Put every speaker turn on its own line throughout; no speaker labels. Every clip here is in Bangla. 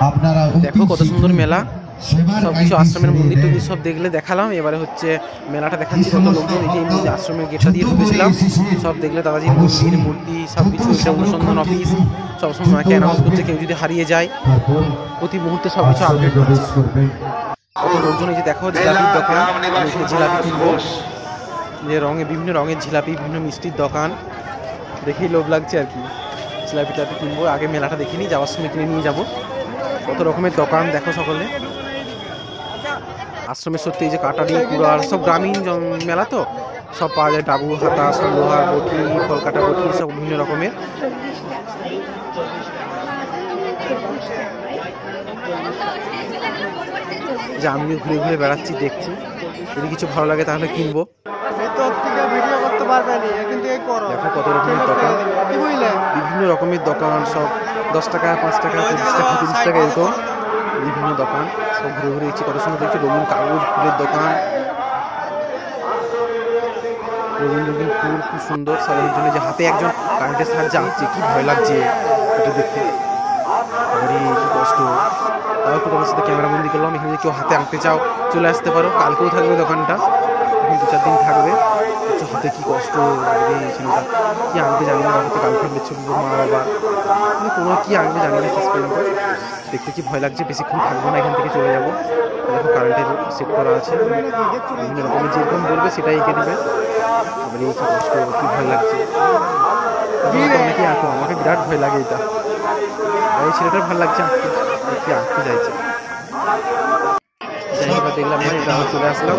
দেখো কত সুন্দর মেলা, সব কিছু আশ্রমের মন্দির টন্দির সব দেখলে দেখালাম। এবারে হচ্ছে মেলাটা দেখাচ্ছি কত লোকজন। এই যে আশ্রমের গেটটা দিয়ে ঢুকেছিলাম, সব দেখলে দাদাজির মন্দির মূর্তি সব কিছু। এটা অনুসন্ধান অফিস, সবসময় মাকে অ্যানাউন্স করছে কেউ যদি হারিয়ে যায় প্রতি মুহূর্তে সব কিছু আপডেট করছে। লোকজন এই যে দেখো জিলাপির দোকান, জিলাপি কিনবো, যে রঙে বিভিন্ন রঙের জিলাপি, বিভিন্ন মিষ্টির দোকান দেখেই লোভ লাগছে আর কি। জিলাপি টাপি কিনবো, আগে মেলাটা দেখিনি, যাওয়ার সময় কিনে নিয়ে যাবো। কত রকমের দোকান দেখো সকলে। আশ্রমের সত্যি এই যে কাটারি কুড়াল সব গ্রামীণ মেলা তো, সব পাওয়া যায়। ডাবু, হাতা, সব লোহার বটি, কলকাতা বটি, সব বিভিন্ন রকমের। যে আমি ঘুরে ঘুরে বেড়াচ্ছি, দেখছি, যদি কিছু ভালো লাগে তাহলে কিনবো। দেখো কত রকমের দোকান, বিভিন্ন রকমের দোকান, সব 10 টাকা, 5 টাকা, 25 টাকা, 30 টাকা এরকম বিভিন্ন দোকান। সব ঘুরে ঘুরে দেখছি, কত সুন্দর দেখছি। রঙিন কাগজ ফুলের দোকান, রঙিন রঙিন ফুল, খুব সুন্দর সাজানোর জন্য। যে হাতে একজন কারেন্টের সাহায্যে আঁকছে, কি ভয় লাগছে এটা দেখে, কি কষ্ট। তাও একটু তোমার সাথে ক্যামেরা বন্দি করলাম। এখানে কেউ হাতে আঁকতে চাও চলে আসতে পারো, কালকেও থাকবে দোকানটা, এখন 2-4 দিন থাকবে। হাতে কি কষ্ট, ছেলেটা কি আঁকবে জানি না, হয়তো গার্লফ্রেন্ডের ছবি, মা বাবা কোনো কি আঁকবে জানি না। শেষ পর্যন্ত দেখতে কি ভয় লাগছে, বেশিক্ষণ থাকবো না, এখান থেকে চলে যাবো। দেখো কারেন্টের সেট করা আছে, বিভিন্ন রকমের যেরকম বলবে সেটাই এঁকে দেবে। এবারে কি কষ্ট, কি ভয় লাগছে। অনেকে আঁকো, আমাকে বিরাট ভয় লাগে এটা। এই ছেলেটার ভালো লাগছে আঁকতে, কি আঁকতে চাইছে। দেখলাম না, এটা আমরা চলে আসলাম।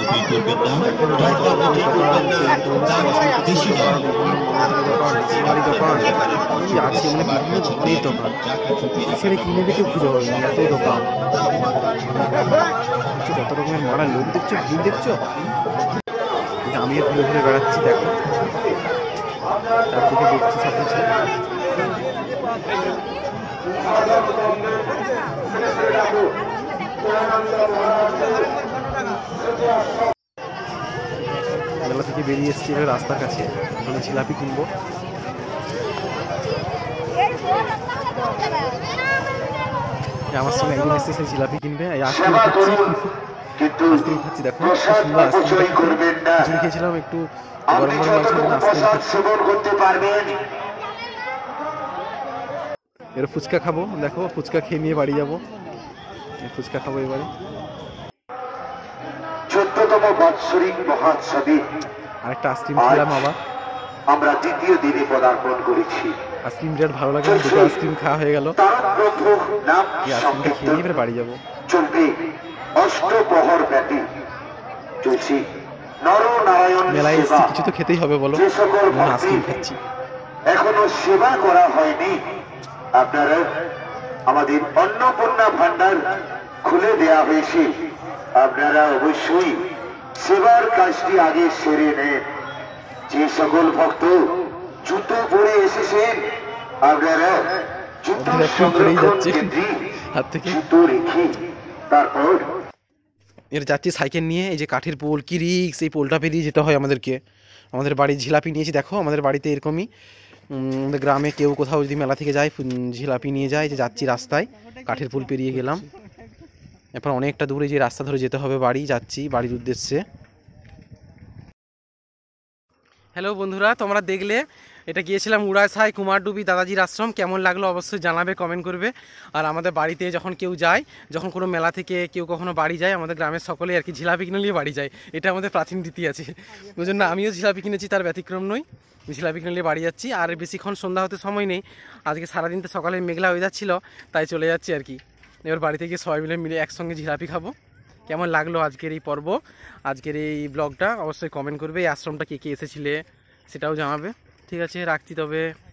দোকান কি আছে, মানে বিভিন্ন ধরনের দোকান, সেটা কিনে দেখে খুঁজে পাবে না, এত দোকান। কত রকমের মারা লোক দেখছো, ভিড় দেখছো। আমিও ঘুরে ঘুরে বেড়াচ্ছি, দেখো চারদিকে দেখছি সব কিছু। মেলা থেকে বেরিয়ে এসেছি রাস্তার কাছে, ওখানে জিলাপি কিনবো। আমার সঙ্গে একদিন এসেছে, সেই জিলাপি কিনবে। আইসক্রিম খাচ্ছি, আইসক্রিম খাচ্ছি, দেখো সুন্দর আইসক্রিম খিচুড়ি খেয়েছিলাম, একটু গরম গরম লাগছে, আইসক্রিম খাচ্ছি। এবার ফুচকা খাবো, দেখো ফুচকা খেয়ে নিয়ে বাড়ি যাবো। ফুচকা খাবো এবারে।
14তম বাৎসরিক মহোৎসবে
আরেকটা আইসক্রিম খেলাম আবার।
আমরা দ্বিতীয় দিনে পদার্পণ করেছি।
আইসক্রিম বিরাট ভালো লাগে, দুটো আইসক্রিম খাওয়া হয়ে গেল। আইসক্রিমটা খেয়ে নিয়ে এবার বাড়ি যাবো।
চলবে অষ্টপ্রহর ব্যাপী চলছে নরনারায়ণ
মেলায় এসেছি, কিছু তো খেতেই হবে বলো, আইসক্রিম খাচ্ছি।
এখনো সেবা করা হয়নি, আপনারা আমাদের অন্নপূর্ণা ভান্ডার খুলে দেয়া হয়েছে, আপনারা অবশ্যই সেবার কাজটি আগে সেরে নেন। যে সকল ভক্ত জুতো পরে এসেছেন, আপনারা জুতো সংরক্ষণ কেন্দ্রে জুতো রেখে তারপর
এর যাচ্ছি সাইকেল নিয়ে। এই যে কাঠের পোল, কি রিক্স, এই পোলটা পেরিয়ে যেতে হয় আমাদেরকে। আমাদের বাড়ি জিলাপি নিয়েছি, দেখো আমাদের বাড়িতে এরকমই, আমাদের গ্রামে কেউ কোথাও যদি মেলা থেকে যায় জিলাপি নিয়ে যায়। যে যাচ্ছি রাস্তায়, কাঠের পোল পেরিয়ে গেলাম, এরপর অনেকটা দূরে যে রাস্তা ধরে যেতে হবে বাড়ি, যাচ্ছি বাড়ির উদ্দেশ্যে। হ্যালো বন্ধুরা, তোমরা দেখলে এটা গিয়েছিলাম উড়াছাই কুমারডুবি দাদাজির আশ্রম। কেমন লাগলো অবশ্যই জানাবে, কমেন্ট করবে। আর আমাদের বাড়িতে যখন কেউ যায়, যখন কোনো মেলা থেকে কেউ কখনো বাড়ি যায়, আমাদের গ্রামের সকলে আর কি জিলাপি কিনে নিয়ে বাড়ি যায়, এটা আমাদের প্রাচীন রীতি আছে। ওই জন্য আমিও জিলাপি কিনেছি, তার ব্যতিক্রম নই। জিলাপি কিনে নিয়ে বাড়ি যাচ্ছি। আর বেশিক্ষণ সন্ধ্যা হতে সময় নেই, আজকে সারাদিন তো সকালে মেঘলা ওয়েদার ছিল, তাই চলে যাচ্ছি আর কি। এবার বাড়িতে গিয়ে সবাই মিলে একসঙ্গে জিলাপি খাবো। কেমন লাগলো আজকের এই পর্ব, আজকের এই ব্লগটা অবশ্যই কমেন্ট করবে। এই আশ্রমটা কে কে এসেছিলে সেটাও জানাবে। ঠিক আছে, রাখছি তবে।